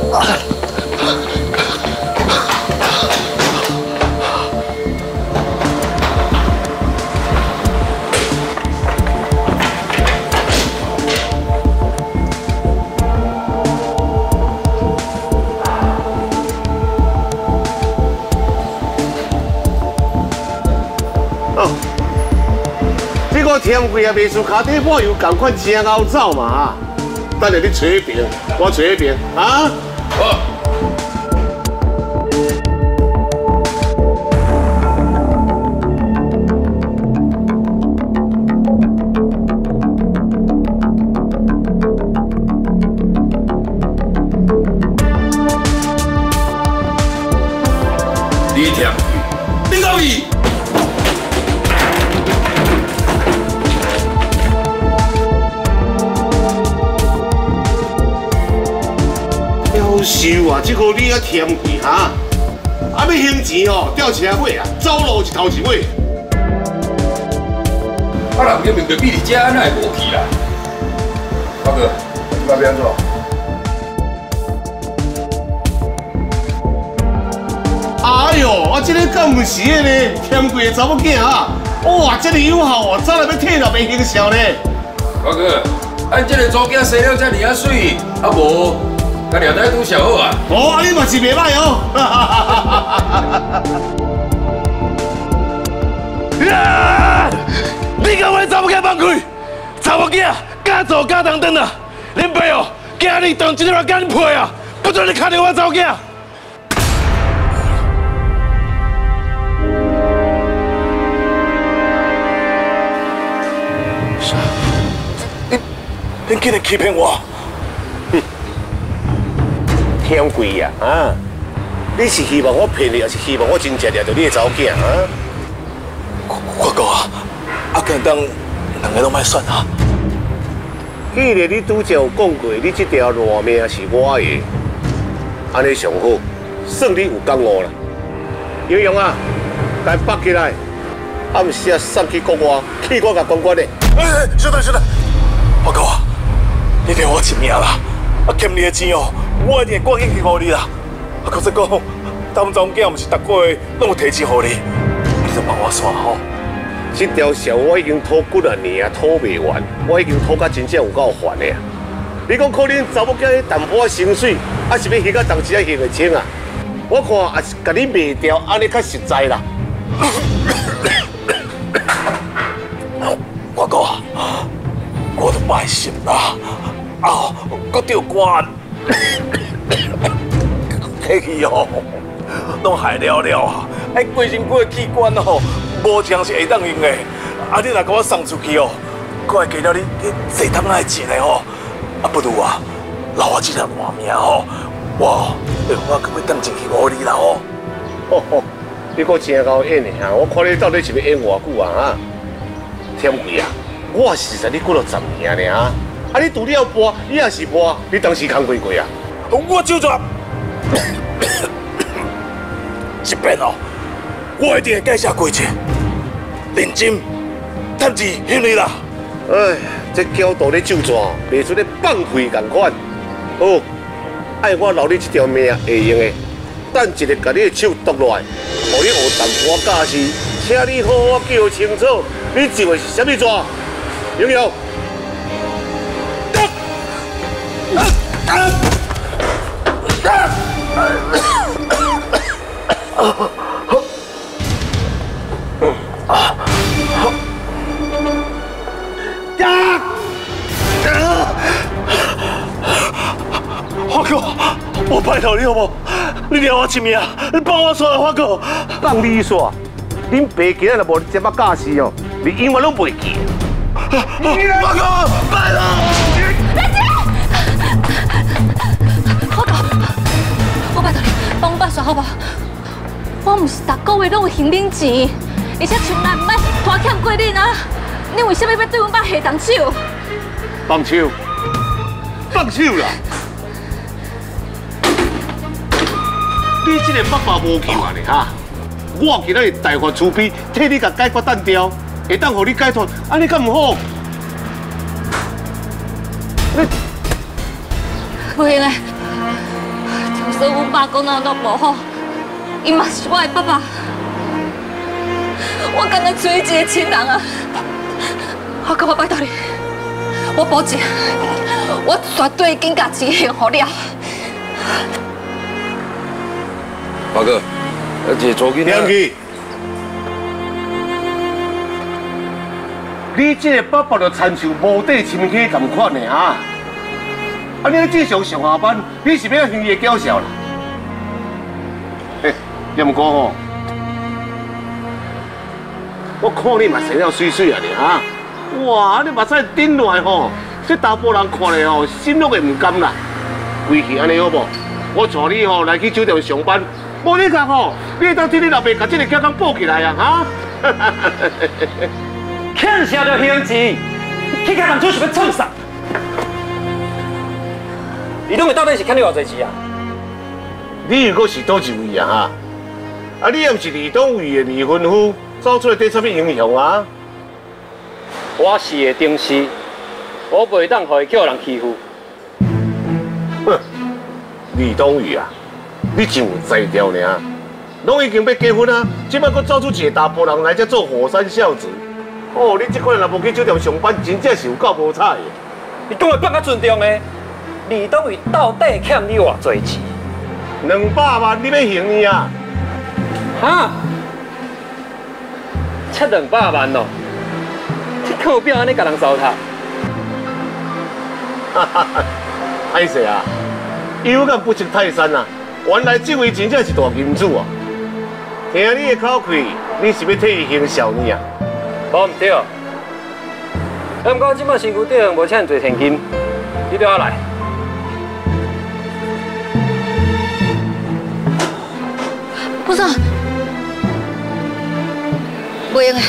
天贵也袂输脚底抹油，共款真拗走嘛哈！等下你找一边，我找一边啊！好。 李天贵，你搞伊！ 收啊！这个你啊甜贵哈，啊要还钱哦，吊车尾啊，走路是头一尾。啊，人明明就比你遮，哪会无去啦？大哥，你那边做？ 哎呦，啊这个敢唔是的呢？甜贵的查某囝啊！哇，这个友好哦，早来要退了袂行销呢。 大哥，按这个组囝生了遮尔啊水，啊无。 甲廖仔拄小好啊！ 哦，你嘛是袂歹哦！ 你甲我查某囝放开！查某囝敢做敢当当啊！恁爸哦，今日当一日甲恁配啊！不准你看到我查某囝！恁竟然欺骗我！ 天贵呀啊！你是希望我骗你，还是希望我真正掠到你的查某囝啊？ 我讲啊，啊，简单，两个都莫算啊。 既然你拄则有讲过，你这条烂命是我的，安尼上好，算你有感悟啦。英勇啊，该绑起来，暗时送去国外，去我甲关关的。 小弟，我讲啊，你留我一命啦，啊，欠你的钱哦。 我一定会赶紧去给你啦！啊，可是讲，当中囝毋是逐个月拢有提钱给你，你就帮我算好。 这条线我已经拖几啊年啊，拖袂完，我已经拖到真正有够烦的啊！你讲可能查某囝迄淡薄仔薪水，还是要还到当时啊还袂清啊？我看也是甲你卖掉，安尼较实在啦。 我讲，我都歹心啦，啊，我着关。 客气哦，拢害了了啊！哎，规身躯的器官哦，无一样是会当用的。啊，你若甲我送出去哦，我会加了你坐汤仔的钱的哦。啊，不如啊，留我这条烂命哦，我可要当真去护你啦哦。 哦，你搁真够演的哈！我看你到底是要演偌久啊哈？天贵啊，我是实你过了10年了啊！啊，你除了播，你也是播，你当时扛过过啊？ 我就做。这边哦，我一定会改写规则，认真趁钱向你啦。 哎，这角度咧就抓，袂出咧放屁共款。好，爱我留你这条命会用的，等一日把你的手剁落来，互你学淡薄假释，请你好好叫清楚，你就会是啥物抓？有有？ 花哥，我拜托你好不？你留我一命，你帮我算花哥。 放你说，恁爸今日若无接我假释哦，你永远拢袂记。 花哥，拜托。 花哥，我拜托你，帮我办算好不好？我唔是逐个月拢有还恁钱，而且从来唔爱拖欠过恁啊！你为什么要对阮爸下动手？ 放手，放手啦！你这个爸爸无救啊！你哈，我今日大发慈悲，替你甲解决单调，会当互你解脱，安尼敢唔好？ 不行诶， 爸讲哪都无好，伊嘛是我的爸爸。我敢若做一个亲人啊！我拜托你，我保证，我绝对紧甲钱还给了。 大哥，这做囡仔。 去，你这个爸爸就亲像无底深溪咁款的啊！啊，你咧正常上下班，你是要远夜叫嚣啦？嘿，也毋过吼，我看你嘛生了水水啊啊！哇，你目屎顶落来吼，这大波人看咧吼，心都会唔甘啦。规气安尼好无？我带你吼来去酒店上班，无你看吼，你会当替你老爸把这个家工补起来啊！哈！ 欠啥着兄弟，去甲人做想要创啥？李东伟到底是欠你偌济钱啊？ 你如果是倒一位啊哈？啊，你也毋是李东伟的未婚夫，走出来对啥物影响啊？ 我是个顶师，我袂当互伊叫人欺负。 哼，李东宇啊，你真有才调呢，拢已经要结婚啊，即摆佫走出一个大波人来，才做火山孝子。哦，你这款人若无去酒店上班，真正是有够无彩的。 你讲的放较尊重的，李东宇到底欠你偌济钱 200万，你要还呢啊？ 哈？欠200万哦！你靠表安尼甲人糟蹋？ 哈哈哈，歹势啊！有眼不识泰山啊！原来这位真正是大金主啊！听你的口气，你是要替伊行孝呢啊？ 无唔对，不过即摆身躯顶无欠侪现金，你对我来。 不是，不用的。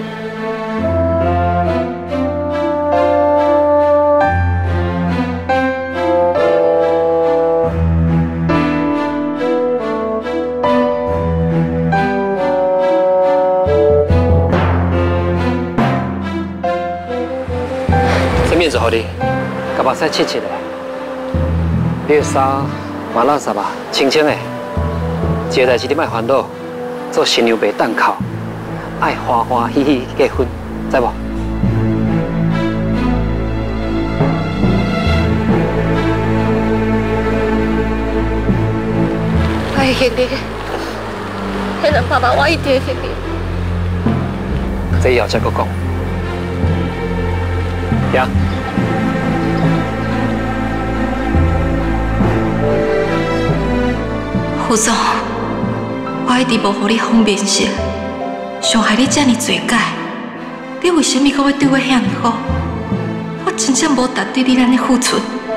面子好你，甲目屎切切的，你的衫嘛垃圾吧，清清的。一个代志你莫烦恼，做新娘袂当哭，爱欢欢喜喜结婚，知无？ 我会还你，迄200万我一定会还你。 这以后再搁讲。呀。 副总，我一直无互你方面性，伤害你这么侪解，你为什么搁要对我遐尼好？我真正无值得你安尼付出。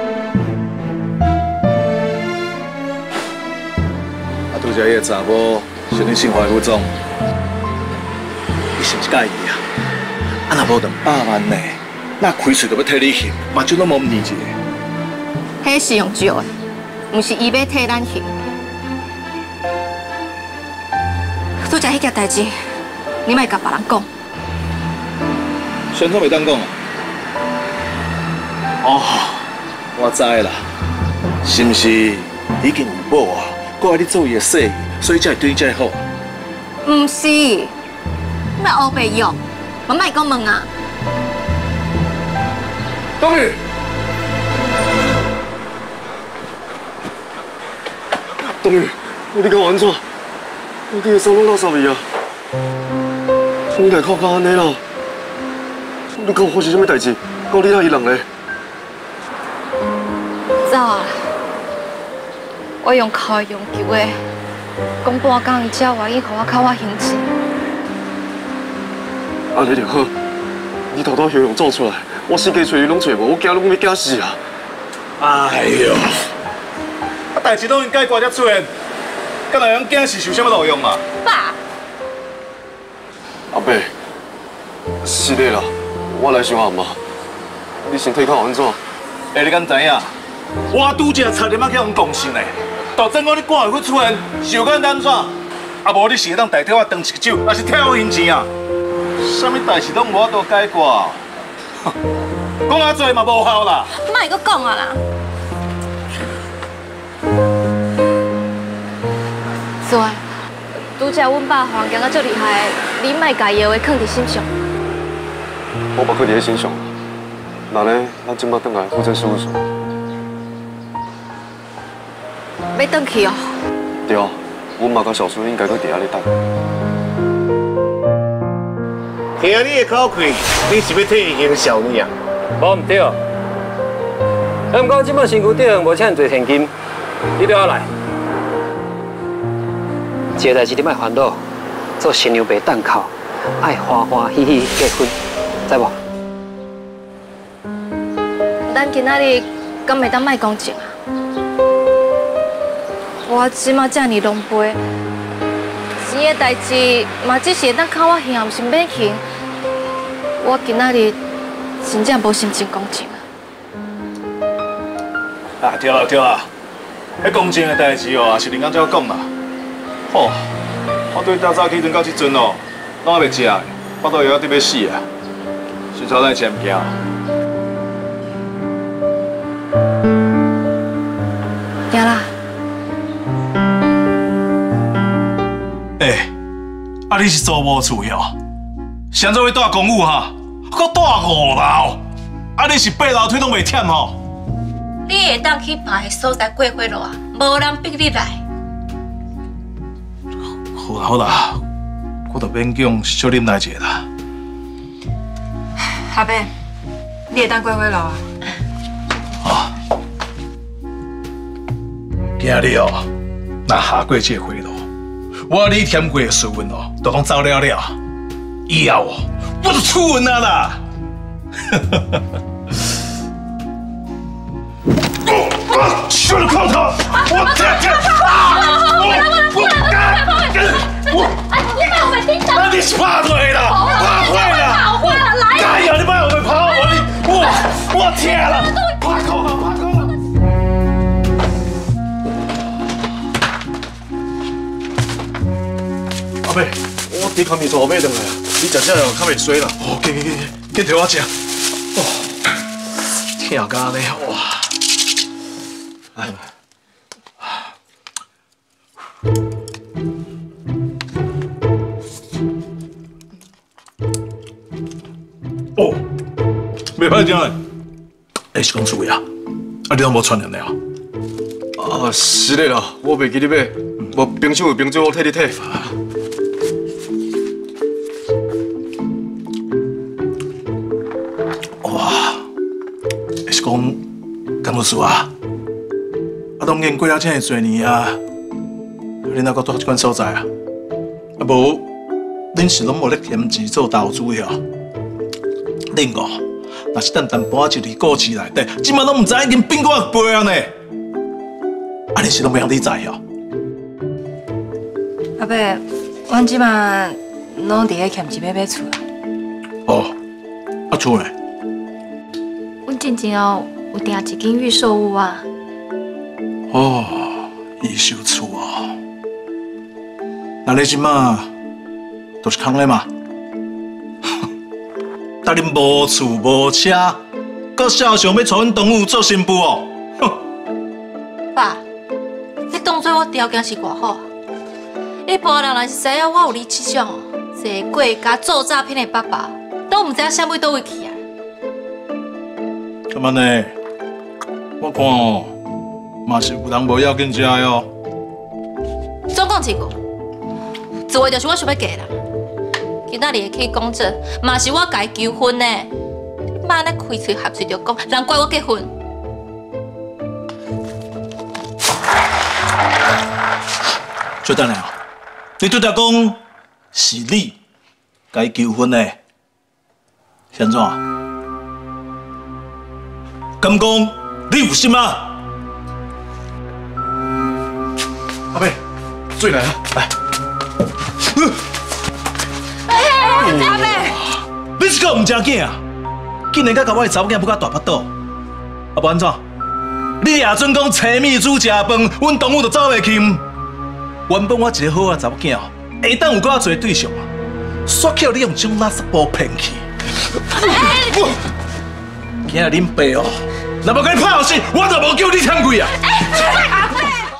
啊，拄则迄个查某是你姓黄的副总，你是毋是介意啊？啊，若无200万呢，那开喙就要替你还，目睭都无唔二个。 迄是用借的，毋是伊要替咱还。拄则迄件代志，你莫甲别人讲。 宣传袂当讲啊？哦，我知啦，是毋是已经有某啊？搁爱你做伊的生意，所以才会对你这么好？ 毋是，你莫黑白用，我莫讲问啊。 东宇，东宇，你甲我安怎？我伫个手拢垃圾味啊！你来靠到安尼啦？你跟我发生什么代志？搞你那伊人咧？ 走啊！我用哭的用求的，讲半工才愿意互我靠我行钱。 安尼就好。你偷偷游泳走出来，我四界找你拢找无，我惊拢要惊死啊！哎呦！啊，代志拢已经解决才出现。敢若样惊是受什么路用嘛？ 爸， 阿伯，是的啦，我来想下嘛。你身体较安怎？你敢知影？我拄则差点仔去互讲信嘞，大正讲你赶会去出现，是有敢安怎？啊无你是会当代替我当一个酒，还是替我还钱啊？啥物代志拢无法度解决，讲啊多嘛无效啦。 莫搁讲啊啦！ 做诶，拄则阮爸黄强啊足厉害，你莫家伊的话放伫心上。 我无放伫心上。那呢，咱即摆转来负责事务所。 要转去哦？ 对啊，阮妈甲小叔应该搁伫遐咧等。 听你的口气，你是要替伊行孝呢啊？ 无唔对。不过即摆身躯顶无请侪现金，你都要来。一个代志你莫烦恼，做新娘白等靠，爱欢欢喜喜结婚，知无？ 咱今仔日敢袂当卖讲情啊？我即马遮尔狼狽，钱的代志嘛只是会当靠我行，毋是免行。我今仔日真正无心情讲情啊！ 啊，对啦对啦，迄公正的代志哦，也是另安怎讲啦。吼，我对大早起床到即阵哦，拢还袂食，腹肚枵得要死啊！先操咱食物件。 行啦。 啊，你是做无厝的哦？谁做要住公寓哈？搁住5楼，啊，你是8楼梯拢袂忝吼？ 你会当去别个所在过火路啊，无人逼你来。 好啦好啦，我就勉强小啉来一个啦。 阿伯，你会当过火路啊？ 啊，今日哦，若下过这回路，我你添过的水运哦，都拢走了了。以后哦，我就出运啊啦！去了靠他！我那你是怕对了，怕会了，加油！你别后面跑，我天了，怕口了，怕口了。阿妹，我伫看面做后尾回来啊，你食这样较袂衰啦。哦，给摕我食。哦，疼甲安尼哇！哎。哦，袂歹听诶。哎，是讲厝呀？啊，你拢无传染了？ 啊，是的啦，我袂记你买，无冰箱有冰水，我替你摕。 哇，是讲甘老师啊，啊，当年过了这么多年啊，恁哪搁住这款所在啊？啊无，恁是拢无咧添钱做投资的哦。恁哦，若是等淡薄仔入去股市内底，即马拢唔知已经变过倍啊呢。啊，你是拢袂晓理财哦？ 阿伯，阮即马拢伫咧欠钱要买厝啊。 哦，啊厝呢？ 阮之前哦有订一间预售屋啊。 哦，预售厝哦。那你即马都是空的嘛？但恁无厝无车，搁少想要娶阮东吴做新妇哦？哼！ 爸，你当作我条件是偌好？一般人若是知影我有你这种坐过家做诈骗的爸爸，都唔知影啥尾倒位去啊！ 干嘛呢？我看哦，嘛是有人无要紧食的哦。 总讲一句，自话就是我想要嫁啦。今仔日去公证，嘛是我家求婚呢。你妈咧开嘴合嘴就讲，人怪我结婚。 小等下哦，你拄则讲是你该求婚的，是安怎？敢讲你有心啊？阿妹，水来啊，来。 阿伯， 你是个唔正经啊！竟然甲甲我的查某囝不甲大巴肚，啊不安怎？你也准讲青米煮食饭，阮东吴就走袂去。原本我一个好啊查某囝哦，下当有够侪对象啊，煞巧你用这种垃圾包骗去。今日恁爸哦，若无甲你拍后生，我就无叫你贪贵啊！ 阿伯，